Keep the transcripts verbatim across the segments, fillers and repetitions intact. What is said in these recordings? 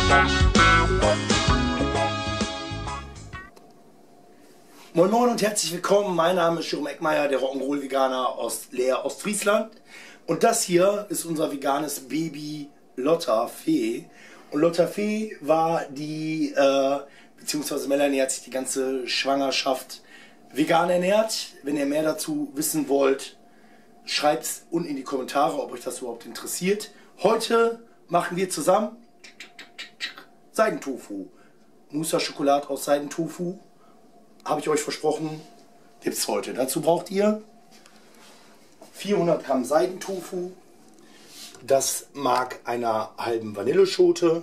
Moin Moin und herzlich willkommen, mein Name ist Jerome Eckmeier, der Rock'n'Roll Veganer aus Leer, Ostfriesland. Und das hier ist unser veganes Baby Lotta Fee. Und Lotta Fee war die, äh, beziehungsweise Melanie hat sich die ganze Schwangerschaft vegan ernährt. Wenn ihr mehr dazu wissen wollt, schreibt es unten in die Kommentare, ob euch das überhaupt interessiert. Heute machen wir zusammen Seidentofu. Mousse Schokolade aus Seidentofu. Habe ich euch versprochen, gibt es heute. Dazu braucht ihr vierhundert Gramm Seidentofu, das Mark einer halben Vanilleschote,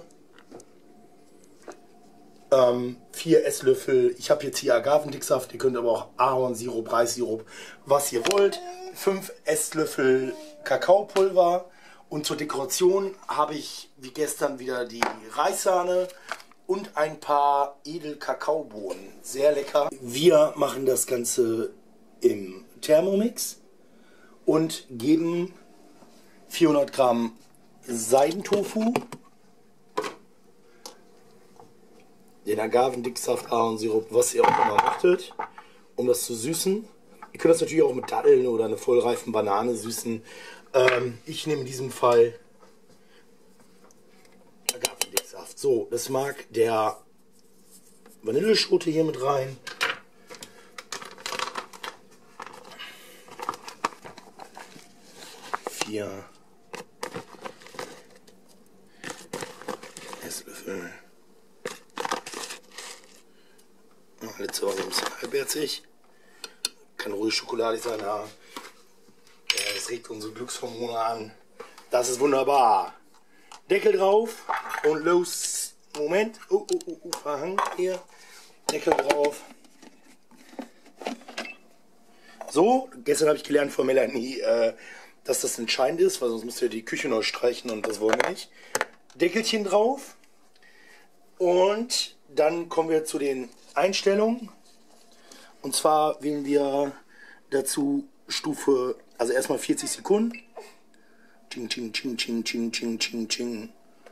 ähm, vier Esslöffel, ich habe jetzt hier Agavendicksaft, ihr könnt aber auch Ahornsirup, Reissirup, was ihr wollt, fünf Esslöffel Kakaopulver und zur Dekoration habe ich wie gestern wieder die Reissahne und ein paar Edel-Kakaobohnen. Sehr lecker. Wir machen das Ganze im Thermomix und geben vierhundert Gramm Seidentofu, den Agavendicksaft, Ahornsirup, was ihr auch immer möchtet, um das zu süßen. Ihr könnt das natürlich auch mit Datteln oder einer vollreifen Banane süßen. Ähm, ich nehme in diesem Fall Agavendicksaft. So, das mag der Vanilleschote hier mit rein. Vier Esslöffel. Letzte Woche ein bisschen halbherzig. Kann ruhig schokoladig sein, ja. Es regt unsere Glückshormone an. Das ist wunderbar. Deckel drauf und los. Moment. Oh, oh, oh, oh, verhangen hier. Deckel drauf. So, gestern habe ich gelernt von Melanie, äh, dass das entscheidend ist, weil sonst müsst ihr die Küche neu streichen und das wollen wir nicht. Deckelchen drauf. Und dann kommen wir zu den Einstellungen. Und zwar wählen wir dazu Stufe, also erstmal vierzig Sekunden. Ching, ching, ching, ching, ching, ching, ching, ching.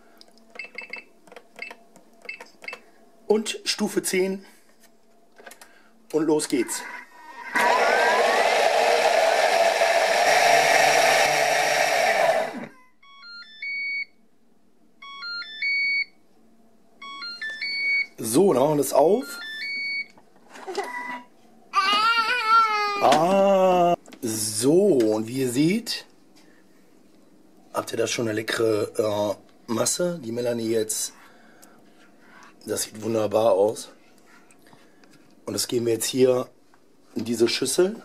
Und Stufe zehn. Und los geht's. So, dann machen wir das auf. Ah, so, und wie ihr seht, habt ihr da schon eine leckere äh, Masse, die Melanie jetzt, das sieht wunderbar aus. Und das geben wir jetzt hier in diese Schüssel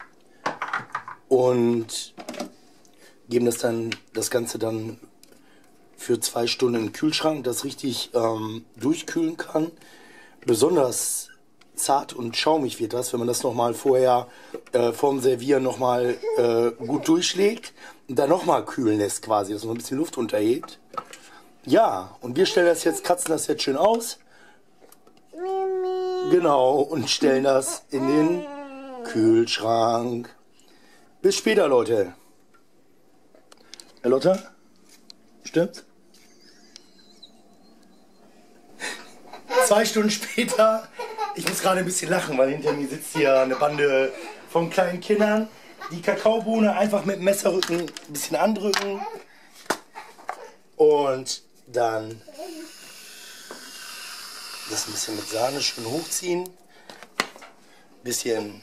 und geben das dann, das Ganze dann für zwei Stunden in den Kühlschrank, das richtig ähm, durchkühlen kann. Besonders zart und schaumig wird das, wenn man das nochmal vorher äh, vorm Servieren nochmal äh, gut durchschlägt und dann nochmal kühlen lässt quasi, dass man ein bisschen Luft unterhebt. Ja, und wir stellen das jetzt, kratzen das jetzt schön aus. Genau, und stellen das in den Kühlschrank. Bis später, Leute. Herr Lotta? Stimmt's? Zwei Stunden später. Ich muss gerade ein bisschen lachen, weil hinter mir sitzt hier eine Bande von kleinen Kindern. Die Kakaobohne einfach mit dem Messerrücken ein bisschen andrücken. Und dann das ein bisschen mit Sahne schön hochziehen. Bisschen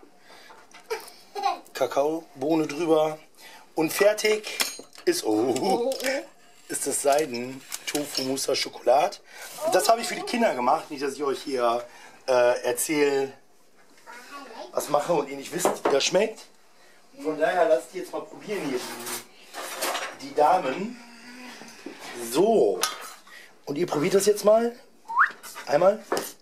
Kakaobohne drüber. Und fertig ist, oh, ist das Seiden-Tofu-Mousse Schokolade. Und das habe ich für die Kinder gemacht. Nicht, dass ich euch hier äh, erzähle, was mache und ihr nicht wisst, wie das schmeckt. Von daher lasst die jetzt mal probieren hier, die, die Damen. So. Und ihr probiert das jetzt mal. Einmal.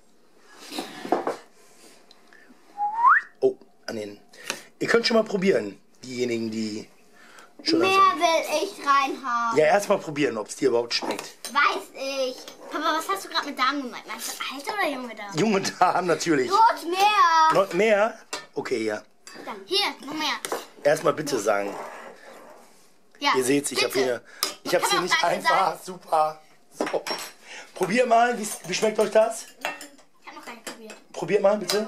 Oh, an den. Ihr könnt schon mal probieren, diejenigen, die schon... Mehr will ich reinhaben. Ja, erstmal probieren, ob es dir überhaupt schmeckt. Weiß ich. Papa, was hast du gerade mit Damen gemeint? Meinst du alte oder junge Damen? Junge Damen, natürlich. Not mehr. Noch mehr? Okay, ja. Dann hier, noch mehr. Erstmal bitte sagen. Ja, Ihr seht, ich habe hier, ich habe hier nicht einfach. Super. So. Probiert mal, wie, wie schmeckt euch das? Ich habe noch gar nicht probiert. Probiert mal, bitte.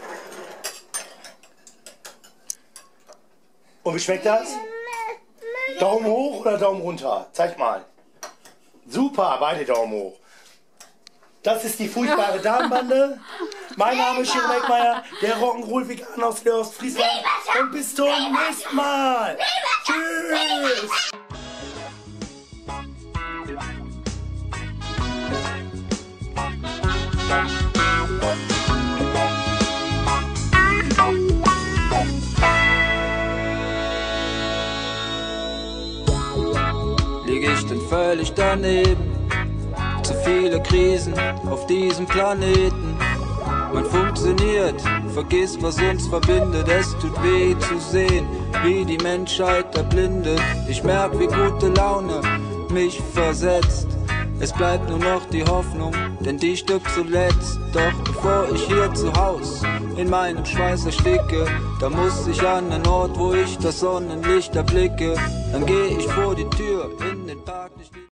Und wie schmeckt das? Daumen hoch oder Daumen runter? Zeig mal. Super, beide Daumen hoch. Das ist die furchtbare Damenbande. Mein Name ist Sharon Eckmeier, der Rock'n'Roll-Vegan aus der Ostfriesland. Und bis zum nächsten Mal. Tschüss. Lieg ich denn völlig daneben? Zu viele Krisen auf diesem Planeten. Man funktioniert, vergisst, was uns verbindet. Es tut weh zu sehen, wie die Menschheit erblindet. Ich merk, wie gute Laune mich versetzt. Es bleibt nur noch die Hoffnung, denn die stirbt zuletzt. Doch bevor ich hier zu Haus in meinem Schweiß ersticke, da muss ich an den Ort, wo ich das Sonnenlicht erblicke. Dann geh ich vor die Tür in den Park.